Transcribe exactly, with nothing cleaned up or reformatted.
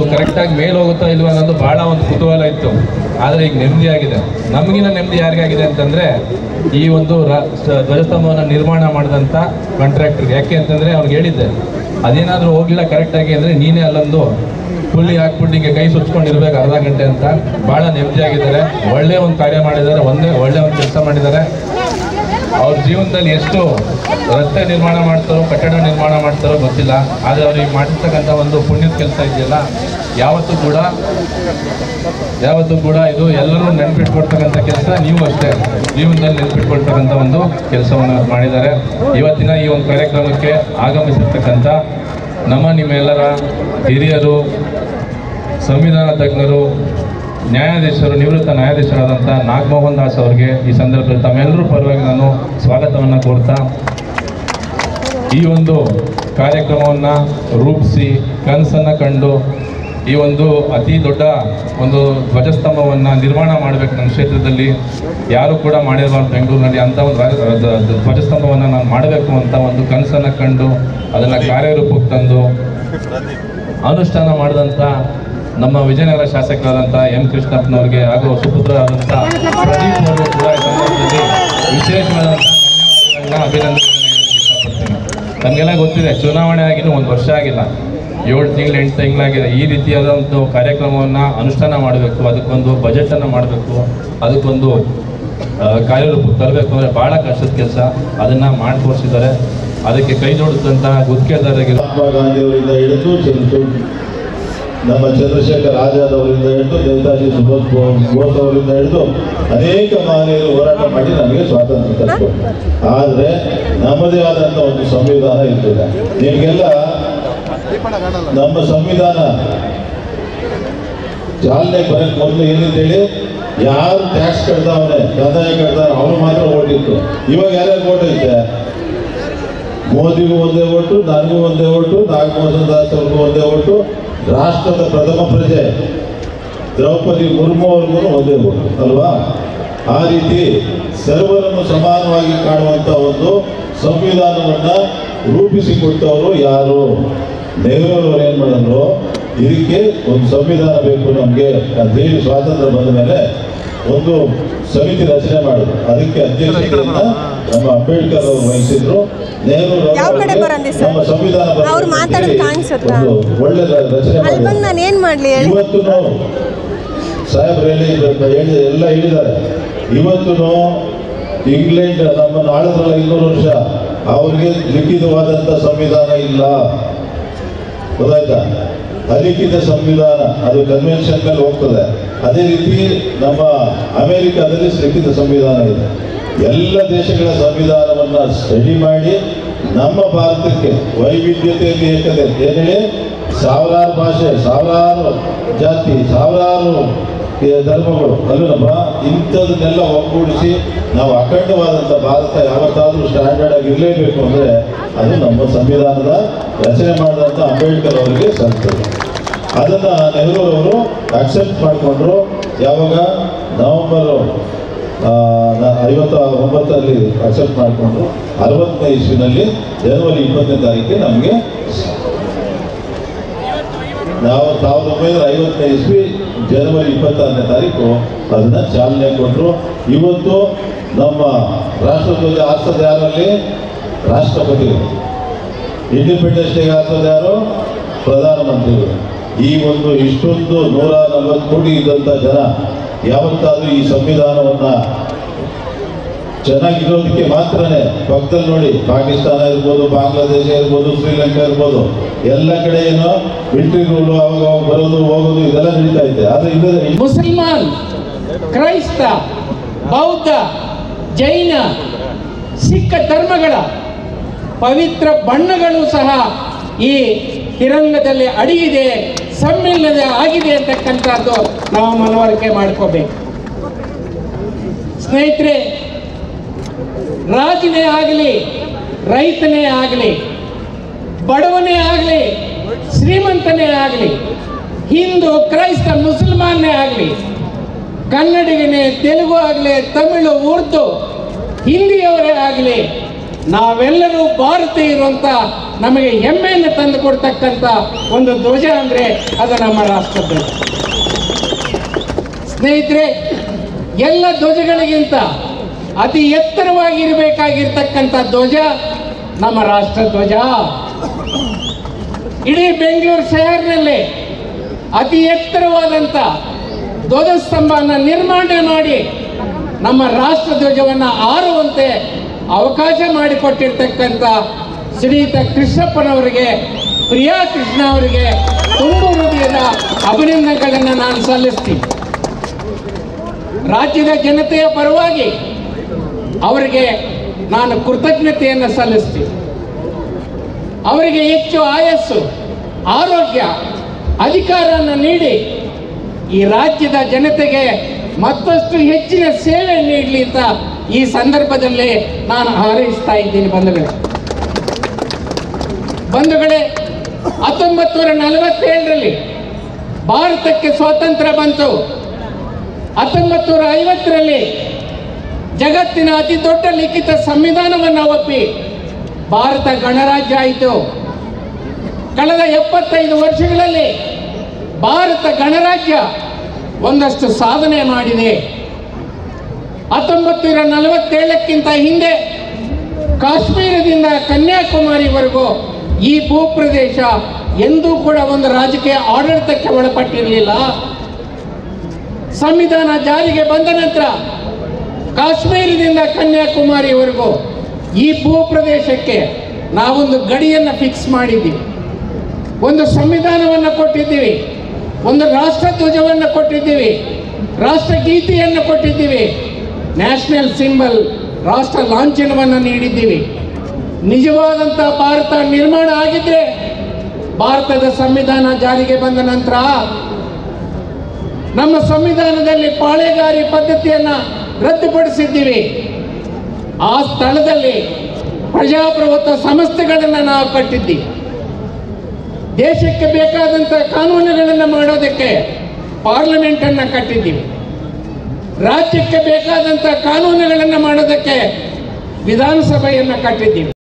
ಕರೆಕ್ಟಾಗಿ ಮೇಲೆ ಹೋಗುತ್ತಾ ಇಲ್ವ ಅನ್ನೋದು ಭಾಳ ಒಂದು ಕುತೂಹಲ ಇತ್ತು. ಆದರೆ ಈಗ ನೆಮ್ಮದಿಯಾಗಿದೆ. ನಮಗಿನ ನೆಮ್ಮದಿ ಯಾರಿಗಾಗಿದೆ ಅಂತಂದರೆ ಈ ಒಂದು ರಾ ಧ್ವಜಸ್ತಂಭವನ್ನು ನಿರ್ಮಾಣ ಮಾಡಿದಂಥ ಕಾಂಟ್ರಾಕ್ಟ್ರಿಗೆ. ಯಾಕೆ ಅಂತಂದರೆ ಅವ್ರಿಗೆ ಹೇಳಿದ್ದೆ, ಅದೇನಾದರೂ ಹೋಗಿಲ್ಲ ಕರೆಕ್ಟಾಗಿ ಅಂದರೆ ನೀನೇ ಅಲ್ಲೊಂದು ಫುಲ್ಲಿ ಹಾಕ್ಬಿಟ್ಟು ಹಿಂಗೆ ಕೈ ಸುಚ್ಕೊಂಡಿರ್ಬೇಕು ಅರ್ಧ ಗಂಟೆ ಅಂತ. ಭಾಳ ನೆಮ್ಮದಿಯಾಗಿದ್ದಾರೆ. ಒಳ್ಳೆಯ ಒಂದು ಕಾರ್ಯ ಮಾಡಿದ್ದಾರೆ, ಒಂದೇ ಒಳ್ಳೆಯ ಒಂದು ಕೆಲಸ ಮಾಡಿದ್ದಾರೆ. ಅವ್ರ ಜೀವನದಲ್ಲಿ ಎಷ್ಟು ರಸ್ತೆ ನಿರ್ಮಾಣ ಮಾಡ್ತಾರೋ ಕಟ್ಟಡ ನಿರ್ಮಾಣ ಮಾಡ್ತಾರೋ ಗೊತ್ತಿಲ್ಲ, ಆದರೆ ಅವ್ರಿಗೆ ಮಾಡಿರ್ತಕ್ಕಂಥ ಒಂದು ಪುಣ್ಯದ ಕೆಲಸ ಇದೆಯಲ್ಲ, ಯಾವತ್ತೂ ಕೂಡ ಯಾವತ್ತೂ ಕೂಡ ಇದು ಎಲ್ಲರೂ ನೆನಪಿಟ್ಕೊಳ್ತಕ್ಕಂಥ ಕೆಲಸ. ನೀವು ಅಷ್ಟೇ ಜೀವನದಲ್ಲಿ ನೆನಪಿಟ್ಕೊಳ್ತಕ್ಕಂಥ ಒಂದು ಕೆಲಸವನ್ನು ಮಾಡಿದ್ದಾರೆ. ಇವತ್ತಿನ ಈ ಒಂದು ಕಾರ್ಯಕ್ರಮಕ್ಕೆ ಆಗಮಿಸಿರ್ತಕ್ಕಂಥ ನಮ್ಮ ನಿಮ್ಮೆಲ್ಲರ ಹಿರಿಯರು, ಸಂವಿಧಾನ ತಜ್ಞರು, ನ್ಯಾಯಾಧೀಶರು, ನಿವೃತ್ತ ನ್ಯಾಯಾಧೀಶರಾದಂಥ ನಾಗಮೋಹನ್ ದಾಸ್ ಅವರಿಗೆ ಈ ಸಂದರ್ಭದಲ್ಲಿ ತಮ್ಮೆಲ್ಲರೂ ಪರವಾಗಿ ನಾನು ಸ್ವಾಗತವನ್ನು ಕೋರ್ತಾ, ಈ ಒಂದು ಕಾರ್ಯಕ್ರಮವನ್ನು ರೂಪಿಸಿ ಕನಸನ್ನು ಕಂಡು ಈ ಒಂದು ಅತಿ ದೊಡ್ಡ ಒಂದು ಧ್ವಜಸ್ತಂಭವನ್ನು ನಿರ್ಮಾಣ ಮಾಡಬೇಕು ನನ್ನ ಕ್ಷೇತ್ರದಲ್ಲಿ, ಯಾರು ಕೂಡ ಮಾಡಿರಬಾರ್ದು ಬೆಂಗಳೂರಿನಲ್ಲಿ ಅಂಥ ಒಂದು ಧ್ವಜಸ್ತಂಭವನ್ನು ನಾನು ಮಾಡಬೇಕು ಅಂತ ಒಂದು ಕನಸನ್ನು ಕಂಡು ಅದನ್ನು ಕಾರ್ಯರೂಪಕ್ಕೆ ತಂದು ಅನುಷ್ಠಾನ ಮಾಡಿದಂಥ ನಮ್ಮ ವಿಜಯನಗರ ಶಾಸಕರಾದಂಥ ಎಂ ಕೃಷ್ಣಪ್ಪನವ್ರಿಗೆ ಹಾಗೂ ಸುಪುತ್ರರಾದಂಥ ಪ್ರದೀಪ್ ಅವರು ಕೂಡ ಈ ಸಂದರ್ಭದಲ್ಲಿ ವಿಶೇಷವಾದಂಥ ಧನ್ಯವಾದಗಳನ್ನ ಅಭಿನಂದನೆಗಳನ್ನ ಹೇಳಕ್ಕೆ ಇಷ್ಟಪಡ್ತೀನಿ. ನಮಗೆಲ್ಲ ಗೊತ್ತಿದೆ, ಚುನಾವಣೆ ಆಗಿದ್ದು ಒಂದು ವರ್ಷ ಆಗಿಲ್ಲ, ಏಳು ತಿಂಗಳು ಎಂಟು ತಿಂಗಳಾಗಿದೆ. ಈ ರೀತಿಯಾದ ಒಂದು ಕಾರ್ಯಕ್ರಮವನ್ನು ಅನುಷ್ಠಾನ ಮಾಡಬೇಕು, ಅದಕ್ಕೊಂದು ಬಜೆಟನ್ನು ಮಾಡಬೇಕು, ಅದಕ್ಕೊಂದು ಕಾರ್ಯರೂಪಕ್ಕೆ ತರಬೇಕು ಅಂದರೆ ಭಾಳ ಕಷ್ಟದ ಕೆಲಸ. ಅದನ್ನು ಮಾಡಿ ತೋರಿಸಿದ್ದಾರೆ. ಅದಕ್ಕೆ ಕೈ ಜೋಡಿಸಿದಂಥ ಗುತ್ತಿಗೆದಾರರಿಗೆ ಮಹಾತ್ಮ ಗಾಂಧಿಯವರಿಂದ ಹಿಡಿದು ನಮ್ಮ ಚಂದ್ರಶೇಖರ್ ಆಜಾದ್ ಅವರಿಂದ ಹಿಡಿದು ನೇತಾಜಿ ಸುಭಾಷ್ ಬೋಸ್ ಅವರಿಂದ ಹಿಡಿದು ಅನೇಕ ಮಹನೀಯರು ಹೋರಾಟ ಮಾಡಿ ನಮಗೆ ಸ್ವಾತಂತ್ರ್ಯ ತರಿಸ್ಕೊಡ್ತಾರೆ. ಆದರೆ ನಮ್ಮದೇ ಆದಂಥ ಒಂದು ಸಂವಿಧಾನ ಇರ್ತದೆ. ನಿಮಗೆಲ್ಲ ನಮ್ಮ ಸಂವಿಧಾನ ಚಾಲನೆ ಬರೋಕ್ಕೆ ಮೊದಲು ಏನಂತೇಳಿ, ಯಾರು ಟ್ಯಾಕ್ಸ್ ಕಟ್ತಾವನೆ ಕಂದಾಯ ಕಟ್ತಾನೆ ಅವನು ಮಾತ್ರ ಓಟ್ ಇತ್ತು. ಇವಾಗ ಯಾರ್ಯಾರು ಓಟ್ ಐತೆ? ಮೋದಿಗೂ ಒಂದೇ ಓಟು, ನನಗೂ ಒಂದೇ ಓಟು, ನಾಗಮೋಹನ್ ದಾಸ್ ಅವ್ರಿಗೂ ಒಂದೇ ಓಟು, ರಾಷ್ಟ್ರದ ಪ್ರಥಮ ಪ್ರಜೆ ದ್ರೌಪದಿ ಮುರ್ಮು ಅವ್ರಿಗೂ ಒಂದೇ ಓಟು ಅಲ್ವಾ? ಆ ರೀತಿ ಸರ್ವರನ್ನು ಸಮಾನವಾಗಿ ಕಾಣುವಂಥ ಒಂದು ಸಂವಿಧಾನವನ್ನು ರೂಪಿಸಿಕೊಟ್ಟವರು ಯಾರು? ನೆಹರೂರವರು ಏನು ಮಾಡಿದ್ರು, ಇದಕ್ಕೆ ಒಂದು ಸಂವಿಧಾನ ಬೇಕು ನಮಗೆ ಅಂತೇಳಿ ಸ್ವಾತಂತ್ರ್ಯ ಬಂದ ಮೇಲೆ ಒಂದು ಸಮಿತಿ ರಚನೆ ಮಾಡಿದ್ರು. ಅದಕ್ಕೆ ಅಧ್ಯಕ್ಷತೆಯನ್ನ ನಮ್ಮ ಅಂಬೇಡ್ಕರ್ ಅವರು ವಹಿಸಿದ್ರು. ನೆಹರು ನಮ್ಮ ಸಂವಿಧಾನ ಒಳ್ಳೆ ರಚನೆ ಮಾಡಿದ್ರು. ಇವತ್ತು ಸಾಹೇಬ್ರು ಹೇಳಿ ಹೇಳಿ ಎಲ್ಲ ಹೇಳಿದ್ದಾರೆ. ಇವತ್ತು ಇಂಗ್ಲೆಂಡ್ ನಮ್ಮನ್ನು ಆಳಿದ್ರಲ್ಲ ಇನ್ನೂರು ವರ್ಷ, ಅವ್ರಿಗೆ ಲಿಖಿತವಾದಂಥ ಸಂವಿಧಾನ ಇಲ್ಲ, ಗೊತ್ತಾಯ್ತಾ? ಅಲಿಖಿತ ಸಂವಿಧಾನ ಅದು ಕನ್ವೆನ್ಷನ್ ಮೇಲೆ ಹೋಗ್ತದೆ. ಅದೇ ರೀತಿ ನಮ್ಮ ಅಮೆರಿಕಾದಲ್ಲಿ ಲಿಖಿತ ಸಂವಿಧಾನ ಇದೆ. ಎಲ್ಲ ದೇಶಗಳ ಸಂವಿಧಾನವನ್ನು ಸ್ಟಡಿ ಮಾಡಿ ನಮ್ಮ ಭಾರತಕ್ಕೆ ವೈವಿಧ್ಯತೆಯಲ್ಲಿ ಏಕತೆ ಏನೇಳಿ ಸಾವಿರಾರು ಭಾಷೆ, ಸಾವಿರಾರು ಜಾತಿ, ಸಾವಿರಾರು ಧರ್ಮಗಳು ಅಲ್ಲೂನಪ್ಪ, ಇಂಥದನ್ನೆಲ್ಲ ಒಗ್ಗೂಡಿಸಿ ನಾವು ಅಖಂಡವಾದಂಥ ಭಾರತ ಯಾವತ್ತಾದರೂ ಸ್ಟ್ಯಾಂಡರ್ಡ್ ಆಗಿ ಇರಲೇಬೇಕು ಅಂದರೆ ಅದು ನಮ್ಮ ಸಂವಿಧಾನದ ರಚನೆ ಮಾಡಿದಂಥ ಅಂಬೇಡ್ಕರ್ ಅವರಿಗೆ ಸಲ್ತದೆ. ಅದನ್ನು ನೆಹರೂರವರು ಅಕ್ಸೆಪ್ಟ್ ಮಾಡಿಕೊಂಡ್ರು. ಯಾವಾಗ ನವೆಂಬರ್ ಐವತ್ತ ಒಂಬತ್ತರಲ್ಲಿ ಅಕ್ಸೆಪ್ಟ್ ಮಾಡಿಕೊಂಡ್ರು. ಅರವತ್ತನೇ ಇಸ್ವಿನಲ್ಲಿ ಜನವರಿ ಇಪ್ಪತ್ತನೇ ತಾರೀಕಿಗೆ ನಮಗೆ ನಾವು ಸಾವಿರದ ಒಂಬೈನೂರ ಐವತ್ತನೇ ಇಸ್ವಿ ಜನವರಿ ಇಪ್ಪತ್ತಾರನೇ ತಾರೀಕು ಅದನ್ನು ಚಾಲನೆ ಕೊಟ್ಟರು. ಇವತ್ತು ನಮ್ಮ ರಾಷ್ಟ್ರಧ್ವಜ ಹಾರಿಸೋದು ಯಾರಲ್ಲಿ? ರಾಷ್ಟ್ರಪತಿಗಳು. ಇಂಡಿಪೆಂಡೆನ್ಸ್ ಡೇಗೆ ಹಾರಿಸೋದು ಯಾರು? ಪ್ರಧಾನಮಂತ್ರಿಗಳು. ಈ ಒಂದು ಇಷ್ಟೊಂದು ನೂರ ನಲವತ್ತು ಕೋಟಿ ಇದ್ದಂಥ ಜನ ಯಾವತ್ತಾದರೂ ಈ ಸಂವಿಧಾನವನ್ನು ಚೆನ್ನಾಗಿರೋದಕ್ಕೆ ಮಾತ್ರನೇ ಪಕ್ಕದಲ್ಲಿ ನೋಡಿ, ಪಾಕಿಸ್ತಾನ ಇರ್ಬೋದು, ಬಾಂಗ್ಲಾದೇಶ ಇರ್ಬೋದು, ಶ್ರೀಲಂಕಾ ಇರ್ಬೋದು, ಎಲ್ಲ ಕಡೆ ಏನೋ ಮಿಲಿಟರಿ ರೂಲು ಅವಾಗ ಅವಾಗ ಬರೋದು ಹೋಗೋದು ಇದೆಲ್ಲ ನಡೀತಾ ಇದೆ. ಆದರೆ ಇದು ಮುಸಲ್ಮಾನ್, ಕ್ರೈಸ್ತ, ಬೌದ್ಧ, ಜೈನ, ಸಿಖ್ ಧರ್ಮಗಳ ಪವಿತ್ರ ಬಣ್ಣಗಳು ಸಹ ಈ ತಿರಂಗದಲ್ಲಿ ಅಡಗಿದೆ, ಸಮ್ಮಿಲನ ಆಗಿದೆ ಅಂತಕ್ಕಂಥದ್ದು ನಾವು ಮನವರಿಕೆ ಮಾಡ್ಕೋಬೇಕು. ಸ್ನೇಹಿತರೆ, ರಾಜನೇ ಆಗಲಿ, ರೈತನೇ ಆಗಲಿ, ಬಡವನೇ ಆಗಲಿ, ಶ್ರೀಮಂತನೇ ಆಗಲಿ, ಹಿಂದೂ, ಕ್ರೈಸ್ತ, ಮುಸಲ್ಮಾನೇ ಆಗಲಿ, ಕನ್ನಡಿಗನೇ, ತೆಲುಗು ಆಗಲಿ, ತಮಿಳು, ಉರ್ದು, ಹಿಂದಿಯವರೇ ಆಗಲಿ, ನಾವೆಲ್ಲರೂ ಭಾರತೀಯರು ಅಂತ ನಮಗೆ ಹೆಮ್ಮೆಯನ್ನು ತಂದು ಕೊಡ್ತಕ್ಕಂಥ ಒಂದು ಧ್ವಜ ಅಂದರೆ ಅದು ನಮ್ಮ ರಾಷ್ಟ್ರಧ್ವಜ. ಸ್ನೇಹಿತರೆ, ಎಲ್ಲ ಧ್ವಜಗಳಿಗಿಂತ ಅತಿ ಎತ್ತರವಾಗಿರಬೇಕಾಗಿರ್ತಕ್ಕಂಥ ಧ್ವಜ ನಮ್ಮ ರಾಷ್ಟ್ರಧ್ವಜ. ಇಡೀ ಬೆಂಗಳೂರು ಶಹರ್ನಲ್ಲಿ ಅತಿ ಎತ್ತರವಾದಂಥ ಧ್ವಜಸ್ತಂಭನ ನಿರ್ಮಾಣ ಮಾಡಿ ನಮ್ಮ ರಾಷ್ಟ್ರಧ್ವಜವನ್ನು ಆರುವಂತೆ ಅವಕಾಶ ಮಾಡಿಕೊಟ್ಟಿರ್ತಕ್ಕಂಥ ಶ್ರೀಯುತ ಕೃಷ್ಣಪ್ಪನವರಿಗೆ, ಪ್ರಿಯಾ ಕೃಷ್ಣ ಅವರಿಗೆ ತುಂಬ ಹೃದಯದ ಅಭಿನಂದನೆಗಳನ್ನು ನಾನು ಸಲ್ಲಿಸ್ತೀನಿ. ರಾಜ್ಯದ ಜನತೆಯ ಪರವಾಗಿ ಅವರಿಗೆ ನಾನು ಕೃತಜ್ಞತೆಯನ್ನು ಸಲ್ಲಿಸ್ತೀನಿ. ಅವರಿಗೆ ಹೆಚ್ಚು ಆಯಸ್ಸು, ಆರೋಗ್ಯ, ಅಧಿಕಾರವನ್ನು ನೀಡಿ ಈ ರಾಜ್ಯದ ಜನತೆಗೆ ಮತ್ತಷ್ಟು ಹೆಚ್ಚಿನ ಸೇವೆ ನೀಡಲಿ ಅಂತ ಈ ಸಂದರ್ಭದಲ್ಲಿ ನಾನು ಹಾರೈಸ್ತಾ ಇದ್ದೀನಿ. ಬಂಧುಗಳೇ ಬಂಧುಗಳೇ ಹತ್ತೊಂಬತ್ತು ನೂರ ನಲವತ್ತೇಳರಲ್ಲಿ ಭಾರತಕ್ಕೆ ಸ್ವಾತಂತ್ರ್ಯ ಬಂತು. ಹತ್ತೊಂಬತ್ತು ನೂರ ಐವತ್ತರಲ್ಲಿ ಜಗತ್ತಿನ ಅತಿ ದೊಡ್ಡ ಲಿಖಿತ ಸಂವಿಧಾನವನ್ನು ಒಪ್ಪಿ ಭಾರತ ಗಣರಾಜ್ಯ ಆಯಿತು. ಕಳೆದ ಎಪ್ಪತ್ತೈದು ವರ್ಷಗಳಲ್ಲಿ ಭಾರತ ಗಣರಾಜ್ಯ ಒಂದಷ್ಟು ಸಾಧನೆ ಮಾಡಿದೆ. ಹತ್ತೊಂಬತ್ತು ನೂರ ನಲವತ್ತೇಳಕ್ಕಿಂತ ಹಿಂದೆ ಕಾಶ್ಮೀರದಿಂದ ಕನ್ಯಾಕುಮಾರಿವರೆಗೂ ಈ ಭೂಪ್ರದೇಶ ಎಂದೂ ಕೂಡ ಒಂದು ರಾಜಕೀಯ ಆಡಳಿತಕ್ಕೆ ಒಳಪಟ್ಟಿರಲಿಲ್ಲ. ಸಂವಿಧಾನ ಜಾರಿಗೆ ಬಂದ ನಂತರ ಕಾಶ್ಮೀರದಿಂದ ಕನ್ಯಾಕುಮಾರಿವರೆಗೂ ಈ ಭೂಪ್ರದೇಶಕ್ಕೆ ನಾವೊಂದು ಗಡಿಯನ್ನು ಫಿಕ್ಸ್ ಮಾಡಿದ್ದೀವಿ, ಒಂದು ಸಂವಿಧಾನವನ್ನು ಕೊಟ್ಟಿದ್ದೀವಿ, ಒಂದು ರಾಷ್ಟ್ರಧ್ವಜವನ್ನು ಕೊಟ್ಟಿದ್ದೀವಿ, ರಾಷ್ಟ್ರಗೀತೆಯನ್ನು ಕೊಟ್ಟಿದ್ದೀವಿ, ನ್ಯಾಷನಲ್ ಸಿಂಬಲ್ ರಾಷ್ಟ್ರ ಲಾಂಛನವನ್ನು ನೀಡಿದ್ದೀವಿ. ನಿಜವಾದಂಥ ಭಾರತ ನಿರ್ಮಾಣ ಆಗಿದ್ರೆ ಭಾರತದ ಸಂವಿಧಾನ ಜಾರಿಗೆ ಬಂದ ನಂತರ ನಮ್ಮ ಸಂವಿಧಾನದಲ್ಲಿ ಪಾಳೆಗಾರಿ ಪದ್ಧತಿಯನ್ನು ರದ್ದುಪಡಿಸಿದ್ದೀವಿ. ಆ ಸ್ಥಳದಲ್ಲಿ ಪ್ರಜಾಪ್ರಭುತ್ವ ಸಂಸ್ಥೆಗಳನ್ನು ನಾವು ಕಟ್ಟಿದ್ದೀವಿ. ದೇಶಕ್ಕೆ ಬೇಕಾದಂಥ ಕಾನೂನುಗಳನ್ನು ಮಾಡೋದಕ್ಕೆ ಪಾರ್ಲಿಮೆಂಟನ್ನು ಕಟ್ಟಿದ್ದೀವಿ. ರಾಜ್ಯಕ್ಕೆ ಬೇಕಾದಂಥ ಕಾನೂನುಗಳನ್ನು ಮಾಡೋದಕ್ಕೆ ವಿಧಾನಸಭೆಯನ್ನು ಕಟ್ಟಿದ್ದೀವಿ.